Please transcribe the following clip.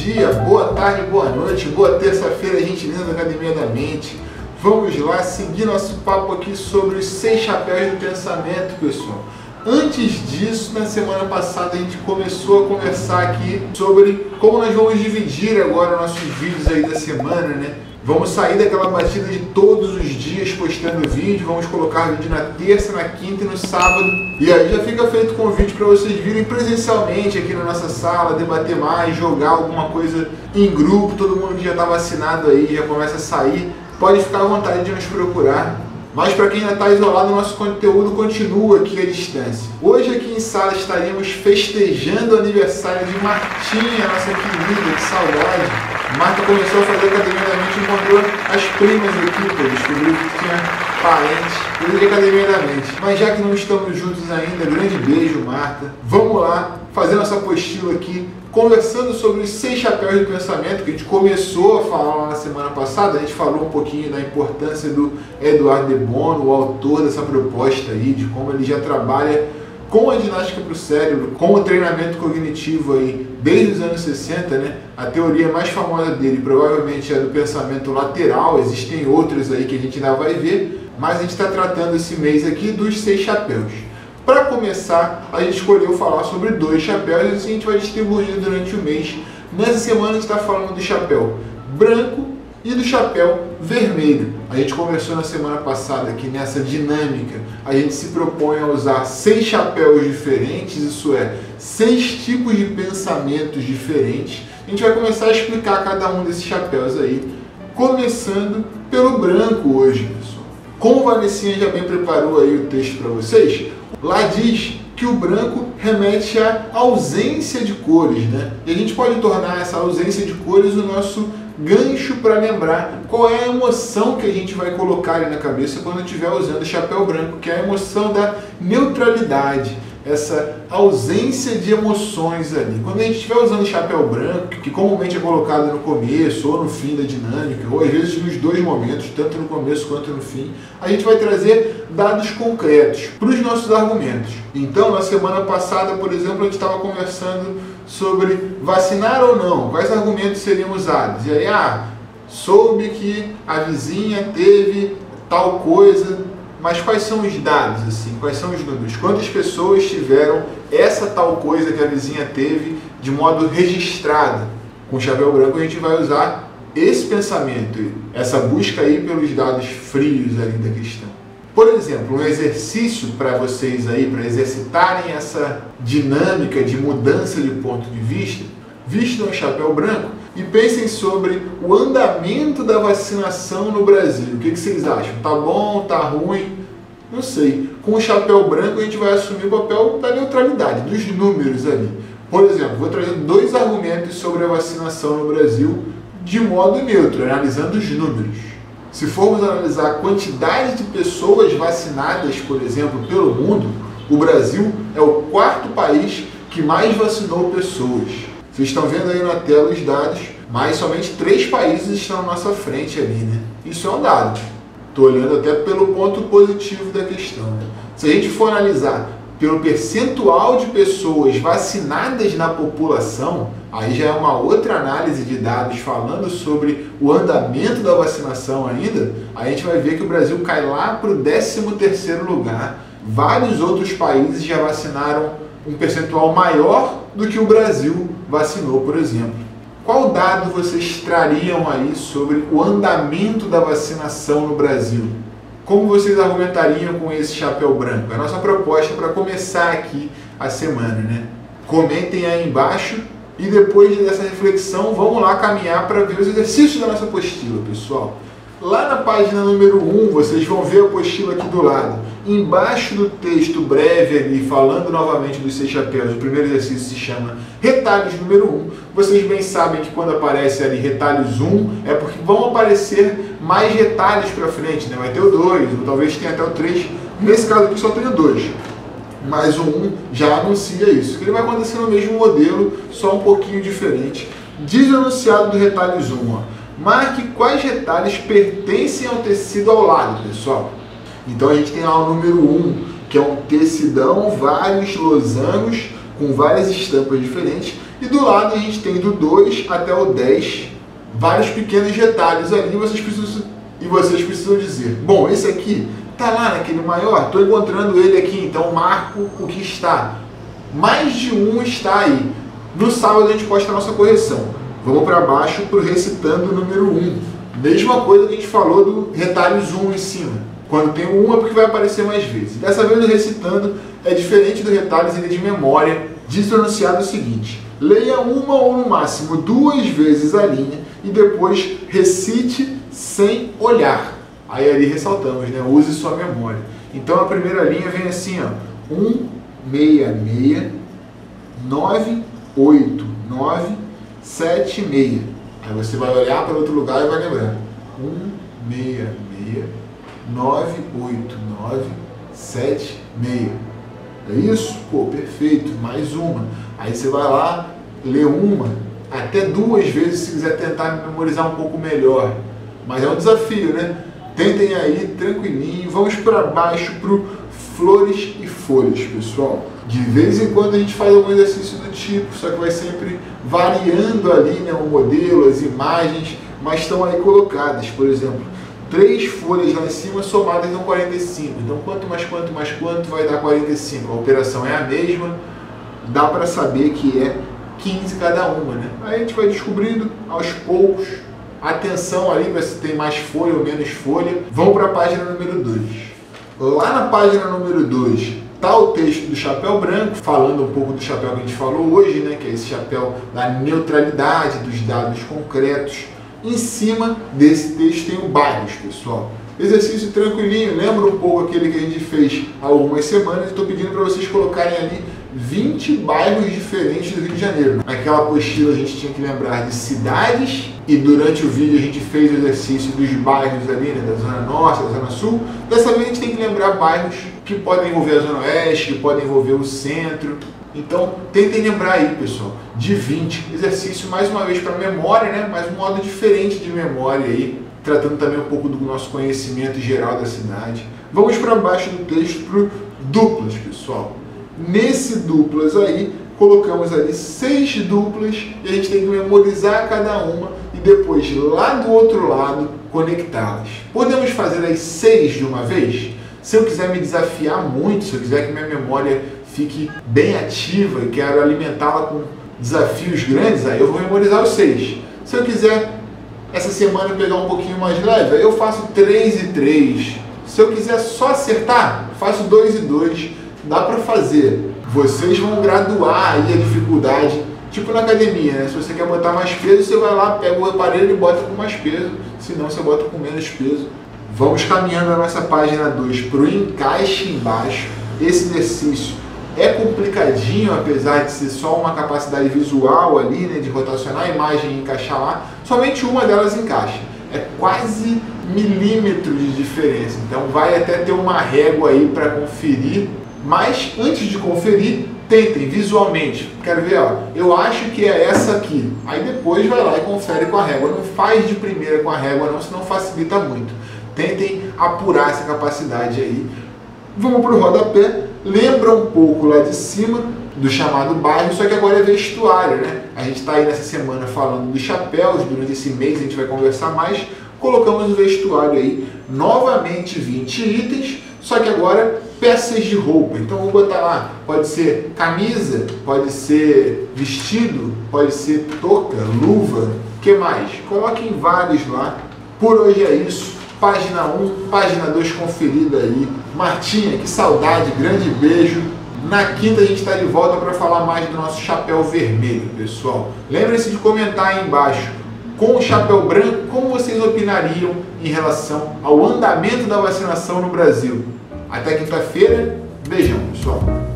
dia, boa tarde, boa noite, boa terça-feira, gente linda da Academia da Mente. Vamos lá seguir nosso papo aqui sobre os 6 chapéus do pensamento, pessoal. Antes disso, na semana passada a gente começou a conversar aqui sobre como nós vamos dividir agora nossos vídeos aí da semana, né? Vamos sair daquela batida de todos os dias postando vídeo, vamos colocar vídeo na terça, na quinta e no sábado. E aí já fica feito o convite para vocês virem presencialmente aqui na nossa sala, debater mais, jogar alguma coisa em grupo, todo mundo que já está vacinado aí já começa a sair. Pode ficar à vontade de nos procurar. Mas para quem ainda está isolado, nosso conteúdo continua aqui à distância. Hoje aqui em sala estaríamos festejando o aniversário de Martinha, nossa querida, que saudade. Marta começou a fazer Academia da Mente e encontrou as primas aqui, pô, descobriu que tinha parentes, tudo de Academia da Mente. Mas já que não estamos juntos ainda, grande beijo, Marta. Vamos lá fazer nossa apostila aqui, conversando sobre os 6 chapéus do pensamento, que a gente começou a falar lá na semana passada. A gente falou um pouquinho da importância do Edouard de Bono, o autor dessa proposta aí, de como ele já trabalha com a ginástica para o cérebro, com o treinamento cognitivo aí, desde os anos 60, né? A teoria mais famosa dele provavelmente é do pensamento lateral, existem outras aí que a gente ainda vai ver, mas a gente está tratando esse mês aqui dos 6 chapéus. Para começar, a gente escolheu falar sobre 2 chapéus e assim a gente vai distribuir durante o mês. Nessa semana a gente está falando do chapéu branco e do chapéu vermelho. A gente conversou na semana passada que nessa dinâmica a gente se propõe a usar 6 chapéus diferentes, isso é, 6 tipos de pensamentos diferentes. A gente vai começar a explicar cada um desses chapéus aí, começando pelo branco hoje, pessoal. Como a Vanessinha já bem preparou aí o texto para vocês, lá diz que o branco remete à ausência de cores, né? E a gente pode tornar essa ausência de cores o nosso gancho para lembrar qual é a emoção que a gente vai colocar ali na cabeça quando estiver usando o chapéu branco, que é a emoção da neutralidade, essa ausência de emoções ali. Quando a gente estiver usando o chapéu branco, que comumente é colocado no começo ou no fim da dinâmica, ou às vezes nos 2 momentos, tanto no começo quanto no fim, a gente vai trazer dados concretos para os nossos argumentos. Então, na semana passada, por exemplo, a gente estava conversando sobre vacinar ou não, quais argumentos seriam usados. E aí, soube que a vizinha teve tal coisa, mas quais são os dados, assim? Quais são os números? Quantas pessoas tiveram essa tal coisa que a vizinha teve de modo registrado? Com o chapéu branco a gente vai usar esse pensamento, essa busca aí pelos dados frios ali da questão. Por exemplo, um exercício para vocês aí, para exercitarem essa dinâmica de mudança de ponto de vista, vistam um chapéu branco e pensem sobre o andamento da vacinação no Brasil. O que vocês acham? Tá bom? Tá ruim? Não sei. Com o chapéu branco a gente vai assumir o papel da neutralidade, dos números ali. Por exemplo, vou trazer 2 argumentos sobre a vacinação no Brasil de modo neutro, analisando os números. Se formos analisar a quantidade de pessoas vacinadas, por exemplo, pelo mundo, o Brasil é o 4º país que mais vacinou pessoas. Vocês estão vendo aí na tela os dados, mas somente 3 países estão à nossa frente ali, né? Isso é um dado. Estou olhando até pelo ponto positivo da questão, né? Se a gente for analisar pelo percentual de pessoas vacinadas na população, aí já é uma outra análise de dados falando sobre o andamento da vacinação ainda, a gente vai ver que o Brasil cai lá para o 13º lugar. Vários outros países já vacinaram um percentual maior do que o Brasil vacinou, por exemplo. Qual dado vocês trariam aí sobre o andamento da vacinação no Brasil? Como vocês argumentariam com esse chapéu branco? É a nossa proposta para começar aqui a semana, né? Comentem aí embaixo e depois dessa reflexão vamos lá caminhar para ver os exercícios da nossa apostila, pessoal. Lá na página número 1, vocês vão ver a apostila aqui do lado. Embaixo do texto breve ali, falando novamente dos 6 chapéus, o primeiro exercício se chama retalhos número 1. Vocês bem sabem que quando aparece ali retalhos 1, é porque vão aparecer mais retalhos para frente, né? Vai ter o 2, ou talvez tenha até o 3. Nesse caso aqui só tem o 2. Mas o 1 já anuncia isso. Ele vai acontecer no mesmo modelo, só um pouquinho diferente. Diz o enunciado do retalhos 1, ó. Marque quais retalhos pertencem ao tecido ao lado, pessoal. Então a gente tem lá o número 1, que é um tecidão, vários losangos com várias estampas diferentes. E do lado a gente tem do 2 até o 10, vários pequenos detalhes ali, e vocês precisam dizer, bom, esse aqui tá lá naquele maior, estou encontrando ele aqui, então marco o que está. Mais de um está aí. No sábado a gente posta a nossa correção. Vamos para baixo para o recitando o número 1. Mesma coisa que a gente falou do retalhos 1 em cima. Quando tem o 1 é porque vai aparecer mais vezes. Dessa vez o recitando é diferente do retalhos, ele é de memória. Diz o enunciado o seguinte: leia uma ou no máximo 2 vezes a linha e depois recite sem olhar. Aí ali ressaltamos, né? Use sua memória. Então a primeira linha vem assim, ó: 166 989 76. Aí você vai olhar para outro lugar e vai lembrar: 166 989 76. É isso? Pô, perfeito. Mais uma. Aí você vai lá, lê uma, até 2 vezes se quiser tentar memorizar um pouco melhor. Mas é um desafio, né? Tentem aí, tranquilinho. Vamos para baixo pro flores e folhas, pessoal. De vez em quando a gente faz algum exercício do tipo, só que vai sempre variando ali, né, o modelo, as imagens, mas estão aí colocadas. Por exemplo, 3 folhas lá em cima somadas dão 45. Então, quanto mais quanto vai dar 45? A operação é a mesma, dá para saber que é 15 cada uma, né? Aí a gente vai descobrindo aos poucos. Atenção ali para se tem mais folha ou menos folha. Vamos para a página número 2. Lá na página número 2 está o texto do chapéu branco, falando um pouco do chapéu que a gente falou hoje, né? Que é esse chapéu da neutralidade, dos dados concretos. Em cima desse texto tem o bairros, pessoal. Exercício tranquilinho, lembra um pouco aquele que a gente fez há algumas semanas. Estou pedindo para vocês colocarem ali 20 bairros diferentes do Rio de Janeiro. Naquela apostila a gente tinha que lembrar de cidades e durante o vídeo a gente fez o exercício dos bairros ali, né, da Zona Norte, da Zona Sul. Dessa vez a gente tem que lembrar bairros que podem envolver a Zona Oeste, que podem envolver o centro. Então tentem lembrar aí, pessoal, de 20. Exercício mais uma vez para memória, né, mas um modo diferente de memória aí, tratando também um pouco do nosso conhecimento geral da cidade. Vamos para baixo do texto para duplas, pessoal. Nesse duplas aí, colocamos ali 6 duplas e a gente tem que memorizar cada uma e depois lá do outro lado conectá-las. Podemos fazer as 6 de uma vez? Se eu quiser me desafiar muito, se eu quiser que minha memória fique bem ativa e quero alimentá-la com desafios grandes, aí eu vou memorizar os 6. Se eu quiser essa semana pegar um pouquinho mais leve, eu faço 3 e 3. Se eu quiser só acertar, faço 2 e 2. Dá para fazer. Vocês vão graduar aí a dificuldade, tipo na academia, né? Se você quer botar mais peso, você vai lá, pega o aparelho e bota com mais peso. Se não, você bota com menos peso. Vamos caminhando a nossa página 2 para o encaixe embaixo. Esse exercício é complicadinho, apesar de ser só uma capacidade visual ali, né, de rotacionar a imagem e encaixar lá. Somente uma delas encaixa. É quase milímetro de diferença. Então vai até ter uma régua aí para conferir. Mas antes de conferir, tentem visualmente. Quero ver, ó, eu acho que é essa aqui. Aí depois vai lá e confere com a régua. Não faz de primeira com a régua não, senão facilita muito. Tentem apurar essa capacidade aí. Vamos para o rodapé. Lembra um pouco lá de cima do chamado bairro, só que agora é vestuário, né? A gente está aí nessa semana falando dos chapéus, durante esse mês a gente vai conversar mais. Colocamos o vestuário aí, novamente 20 itens, só que agora peças de roupa. Então vou botar lá, pode ser camisa, pode ser vestido, pode ser touca, luva, o que mais? Coloquem vários lá. Por hoje é isso. Página 1, página 2 conferida aí. Martinha, que saudade, grande beijo. Na quinta a gente está de volta para falar mais do nosso chapéu vermelho, pessoal. Lembrem-se de comentar aí embaixo, com o chapéu branco, como vocês opinariam em relação ao andamento da vacinação no Brasil. Até quinta-feira, beijão, pessoal.